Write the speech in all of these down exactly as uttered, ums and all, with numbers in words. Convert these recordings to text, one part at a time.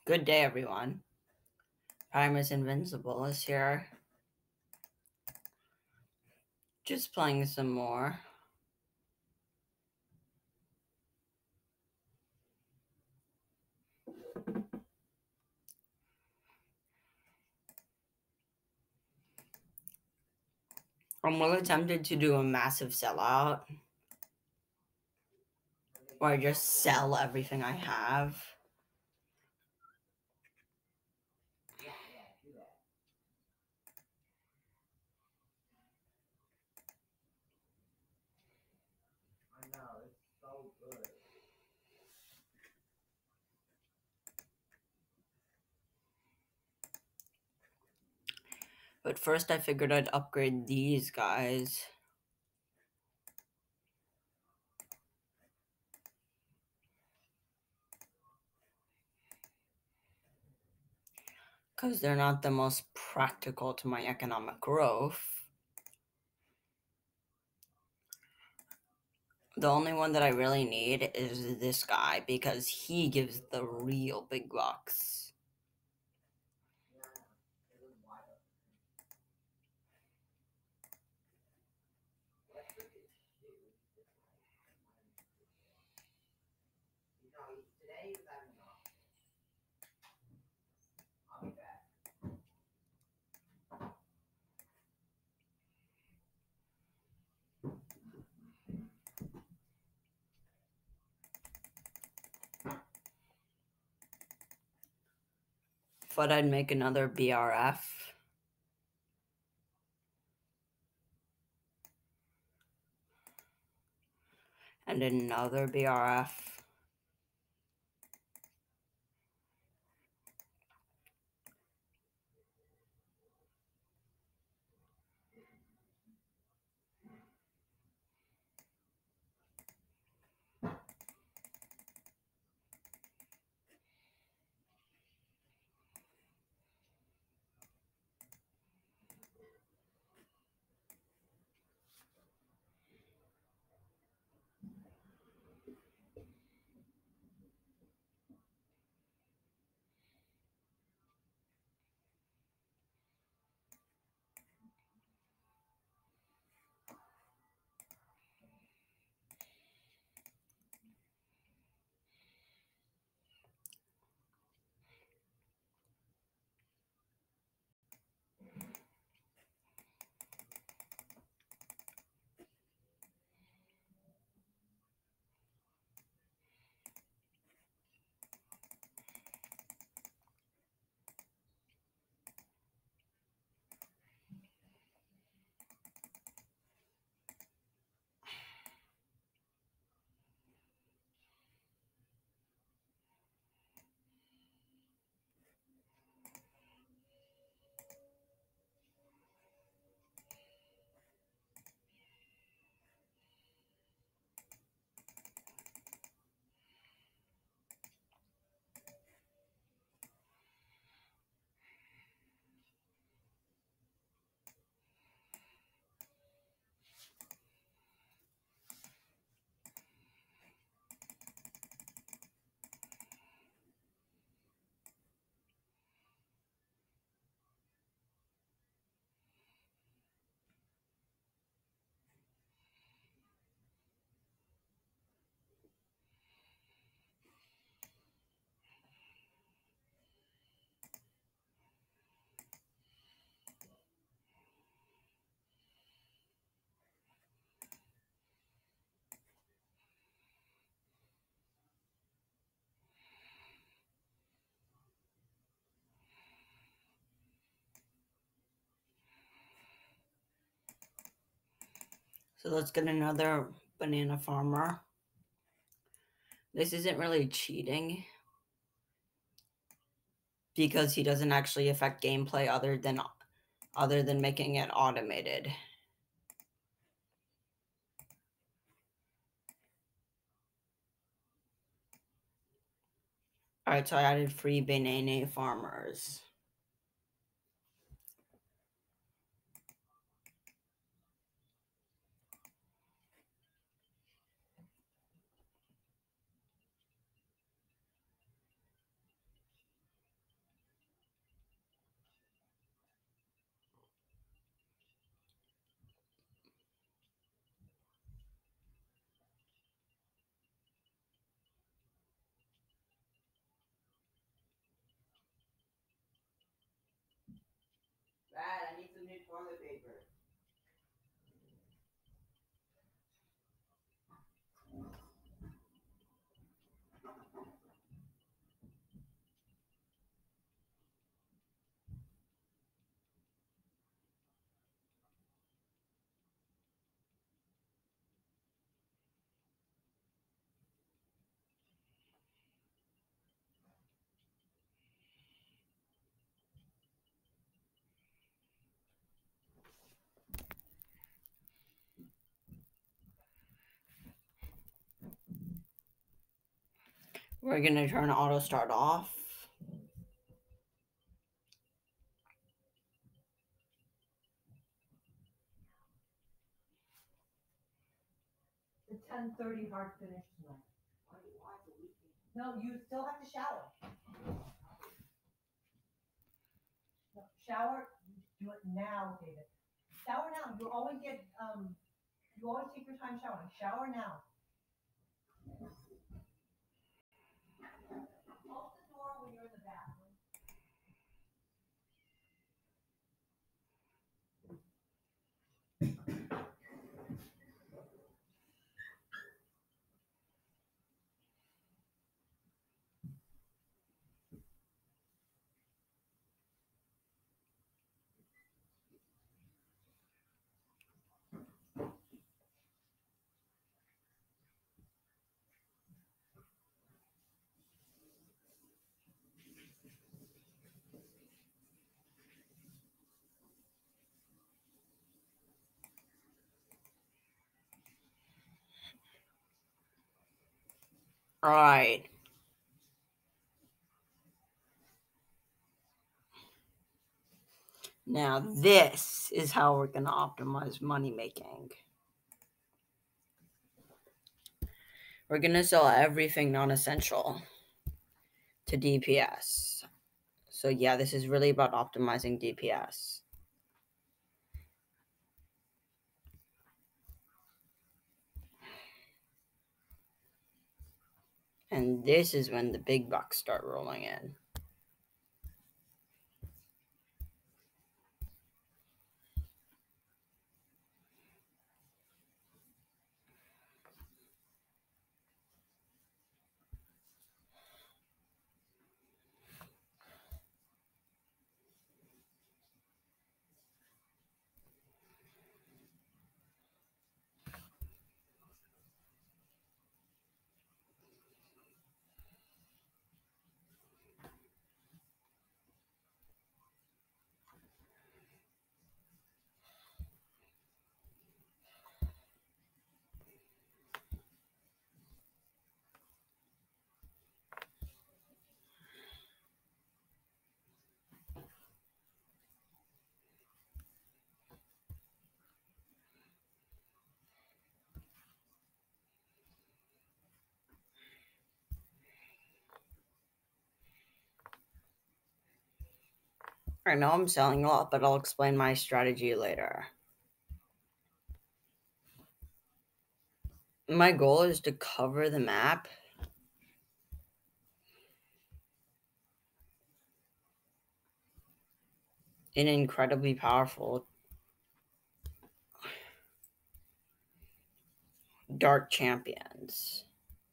Good day, everyone. Primus Invincible is here. Just playing some more. I'm really tempted to do a massive sellout, where I just sell everything I have. But first, I figured I'd upgrade these guys. Because they're not the most practical to my economic growth. The only one that I really need is this guy, because he gives the real big bucks. Thought I'd make another B R F. And another B R F. So let's get another banana farmer. This isn't really cheating, because he doesn't actually affect gameplay other than other than making it automated. Alright, so I added free banana farmers. We're gonna turn auto start off. The ten thirty hard finish tonight. No, you still have to shower. No, shower, do it now, David. Shower now. You always get, um, you always take your time showering. Shower now. Close the door when you're in the bathroom. All right. Now this is how we're going to optimize money making. We're going to sell everything non-essential to D P S. So yeah, this is really about optimizing D P S. And this is when the big bucks start rolling in. I know I'm selling a lot, but I'll explain my strategy later. My goal is to cover the map in incredibly powerful dark champions.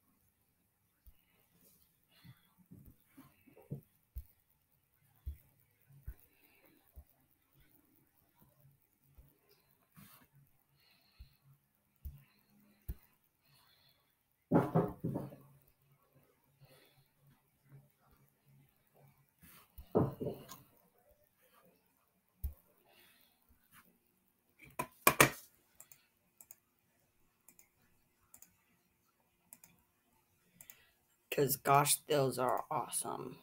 Because gosh, those are awesome.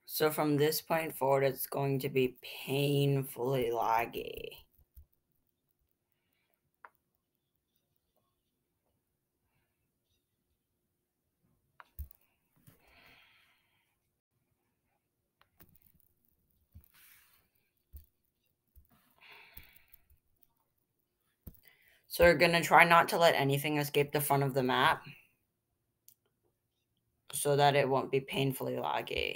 So from this point forward, it's going to be painfully laggy. So we're going to try not to let anything escape the front of the map so that it won't be painfully laggy.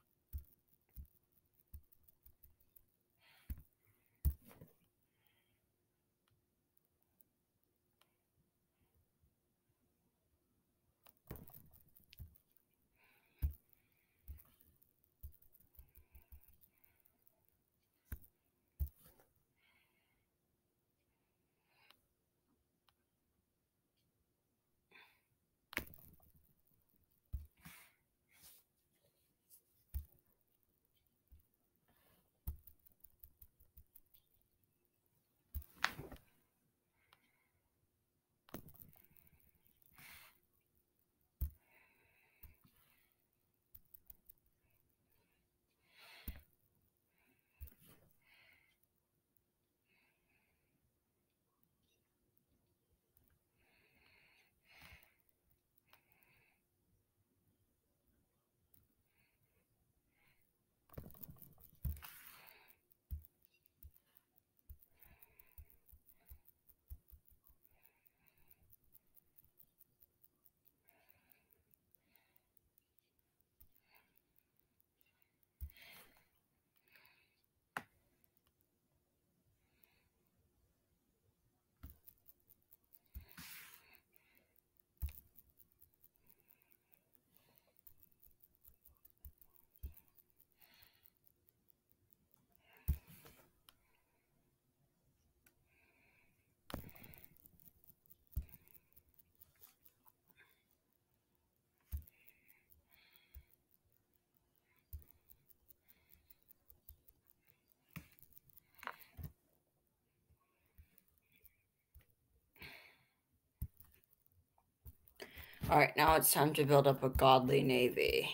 All right, now it's time to build up a godly navy.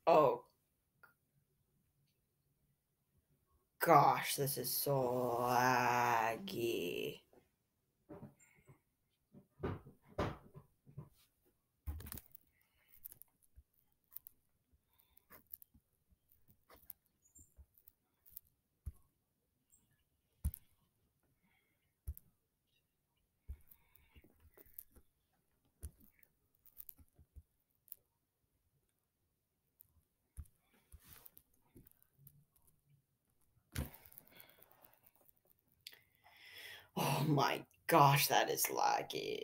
Oh gosh, this is so laggy. Oh my gosh, that is laggy.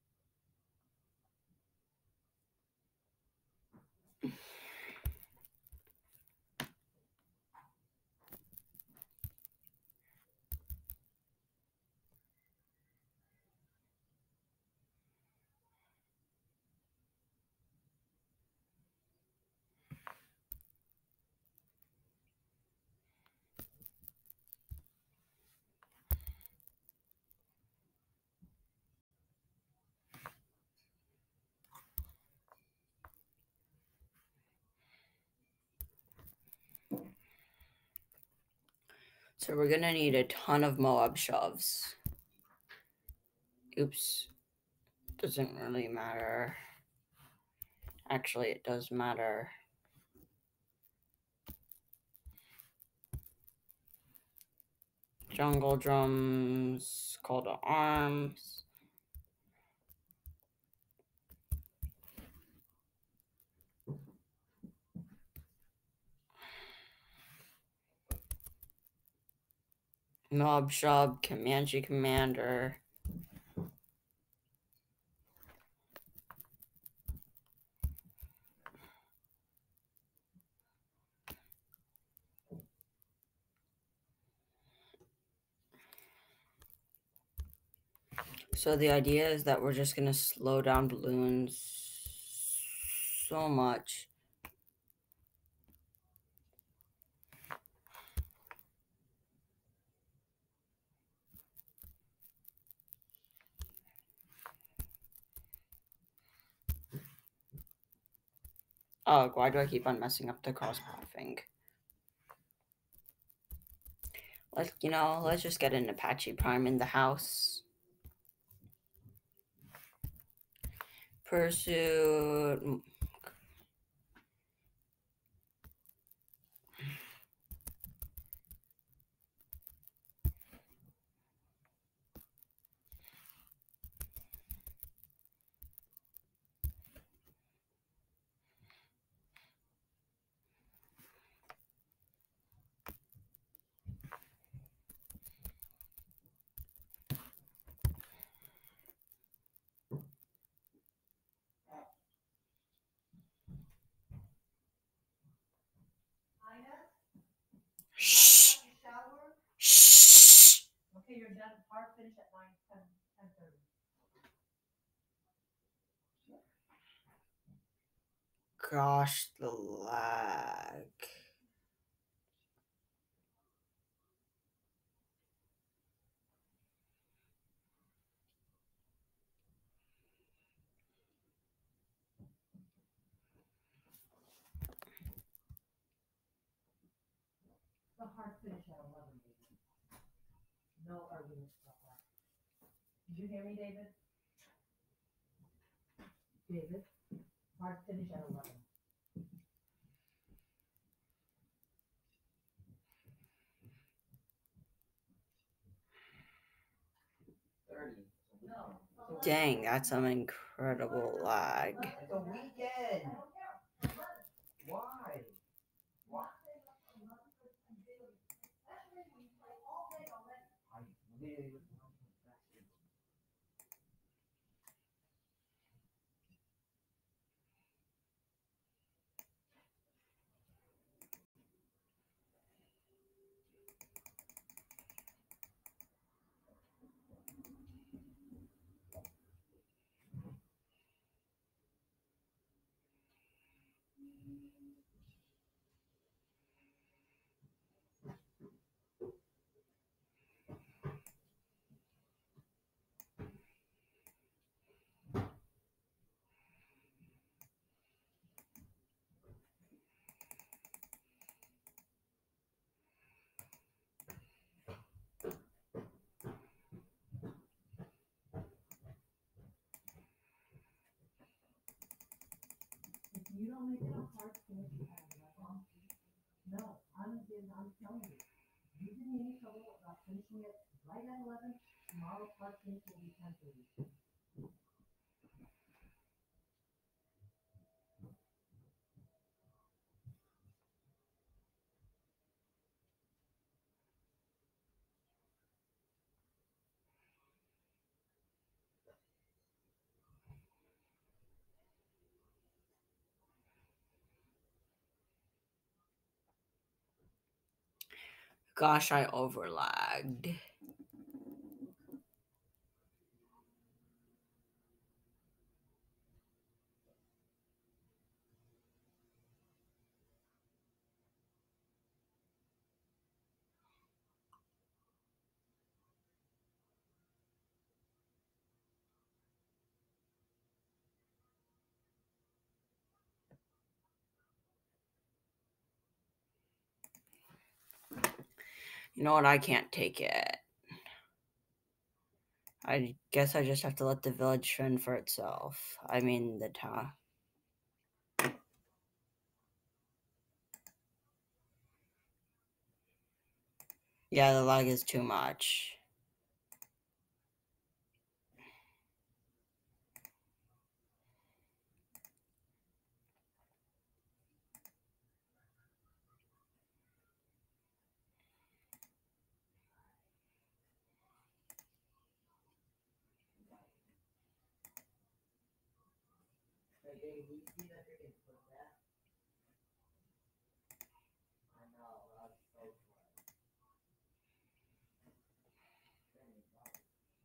So we're gonna need a ton of Moab shoves. Oops. Doesn't really matter. Actually, it does matter. Jungle drums, call to arms. Mob shop, Comanche commander. So the idea is that we're just gonna slow down balloons so much. Oh, why do I keep on messing up the cross-pathing? Let's, you know, let's just get an Apache Prime in the house. Pursuit. Shh. Shh. Okay, you're done. Hard finish at nine, ten, ten thirty. Gosh, the lag. The hard finish at eleven, David. No arguments about that. Did you hear me, David? David, hard finish at eleven. Dang, that's some incredible lag. It's a weekend. Why? Why? I live. don't make it a hard finish at eleven. No, I'm, I'm telling you, you didn't need trouble about finishing it right at eleven. Tomorrow hard finish will be ten thirty. Gosh, I overlagged. You know what? I can't take it. I guess I just have to let the village fend for itself. I mean, the town. Yeah, the lag is too much. Hey, Dave, you see that freaking foot that? I know, I was so close. Dang, wow.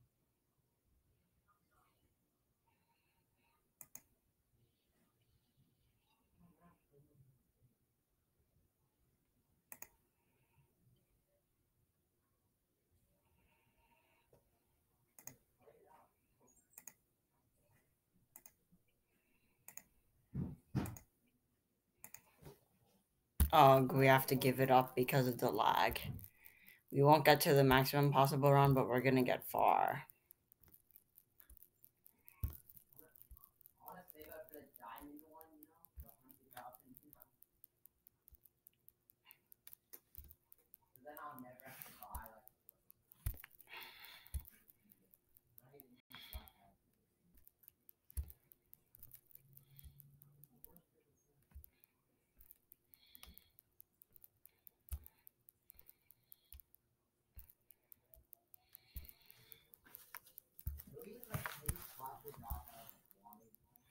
Oh, we have to give it up because of the lag. We won't get to the maximum possible run, but we're gonna get far. I want to save up for the diamond one, you know, the hundred thousand. Because then I'll never have to buy like. Not even like that. Do we like maybe swap this off as wanted?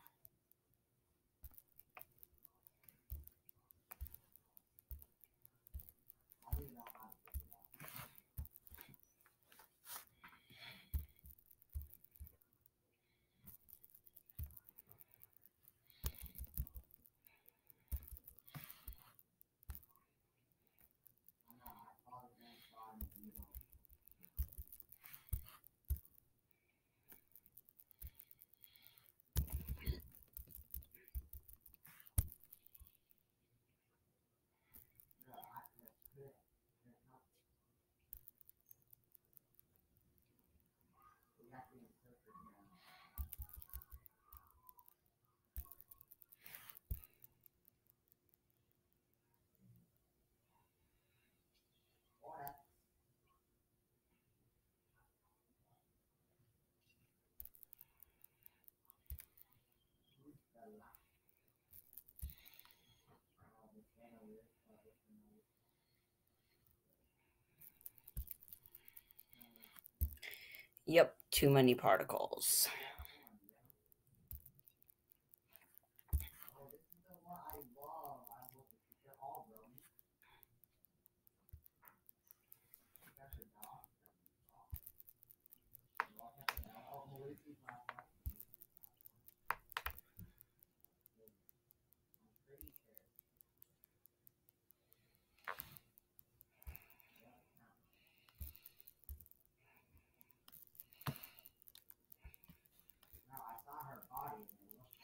I don't even know how to fix it out. I know, I thought it was fine, you know. No, I that's good. That's not. We have to interpret now. What? Who's the last? Oh, this one over here. Oh, this one over here. Yep, too many particles. Oh, this is the one I love. I love it. They're all Roman. That's a dog. You all have to know. Oh, Mauritius last night. I'm pretty sure. No, I saw her body. And it looked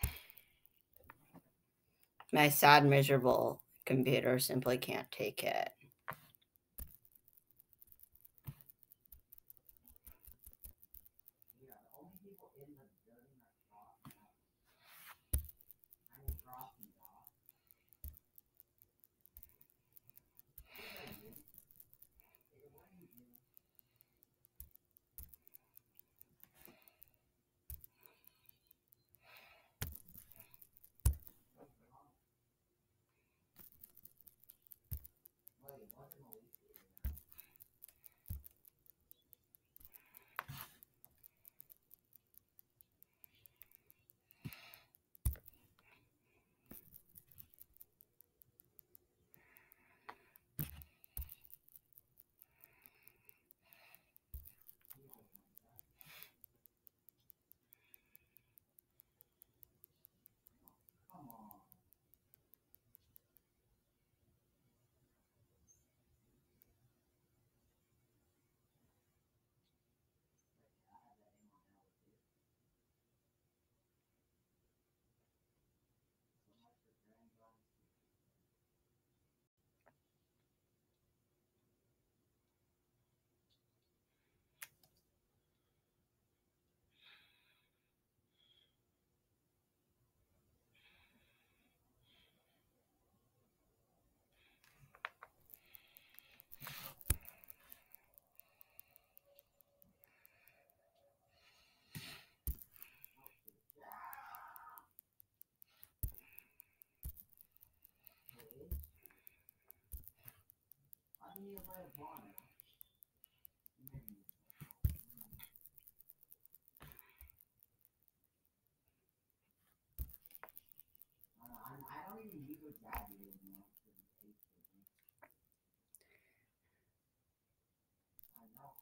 My sad, miserable computer simply can't take it. Yeah, the only people in the building are Frost. I mean, Frost and Doc. Come on. I have that in my house too. So much for Grand Garden City. I need a way of water. I, I don't even use what dad did anymore because it tastes different. I know.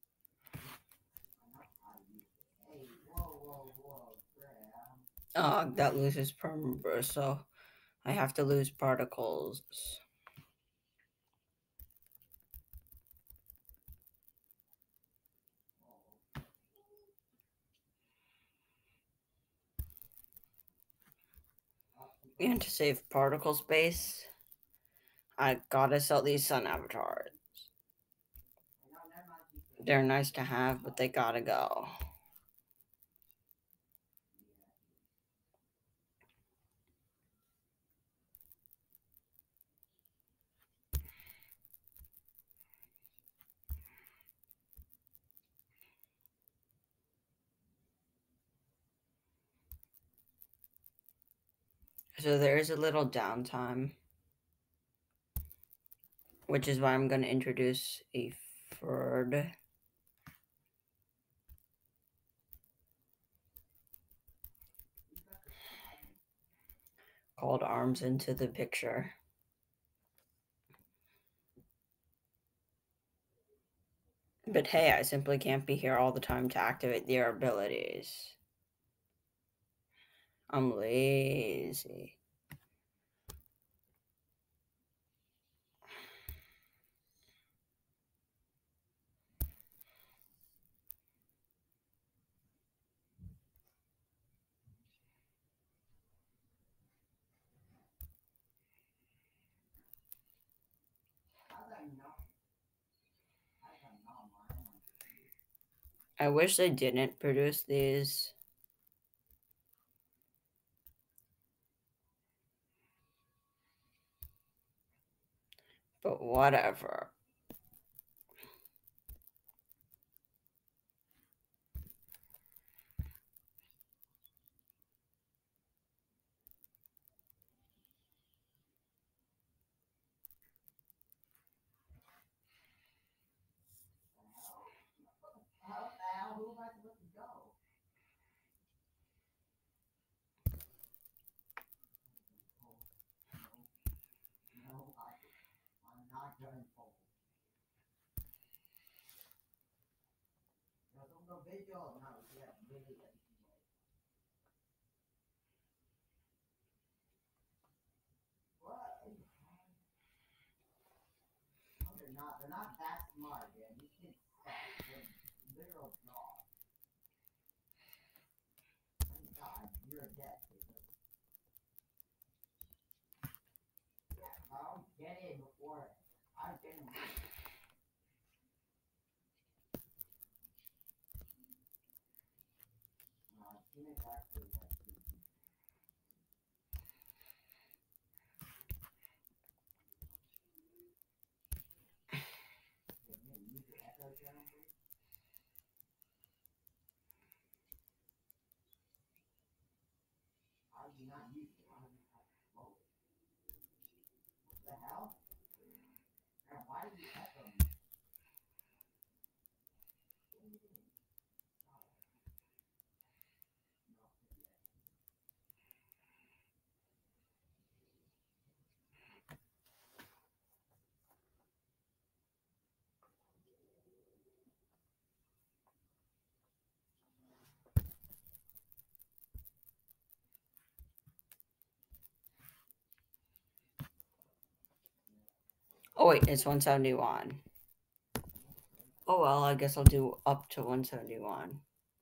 I know how to use it. Hey, whoa, whoa, whoa, Graham. Oh, that loses perimeter, so I have to lose particles. And to save particle space, I gotta sell these sun avatars. They're nice to have, but they gotta go. So there is a little downtime, which is why I'm going to introduce a third called Arms into the picture. But hey, I simply can't be here all the time to activate their abilities. I'm lazy. I wish they didn't produce these. But whatever. How the hell? Who am I supposed to go? No, I, I'm not going forward. No, don't go video. No, yeah, really. What? No, they're not. They're not that smart, man. These kids suck. They're literal dogs. Thank God, you're dead. Yeah, I don't get in before I get in. No, I've seen it actually. Use your echo channel, please. How do you not use it? How do you not float it? What the hell? And why Oh wait, it's one seventy-one. Oh well, I guess I'll do up to one seventy-one.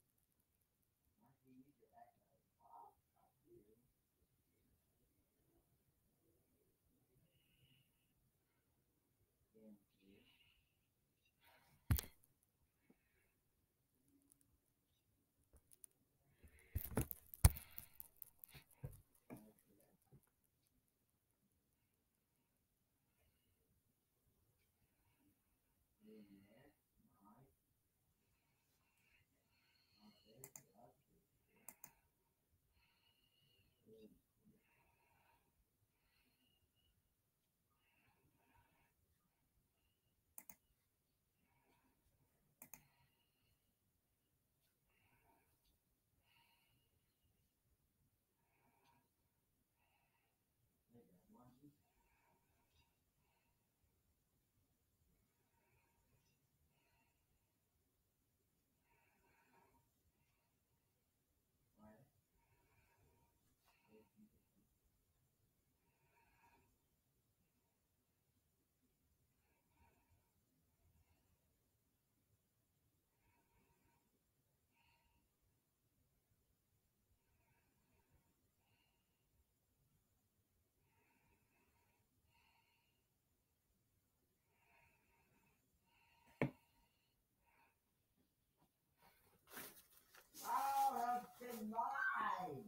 Oh, that's been live.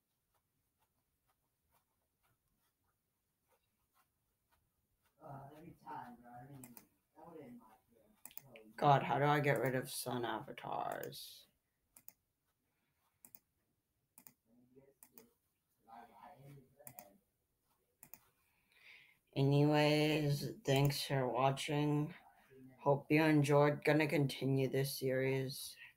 Uh, every time, bro. I mean, that would end my film. So, God, how do I get rid of sun avatars? Anyways, thanks for watching. Hope you enjoyed. Gonna continue this series.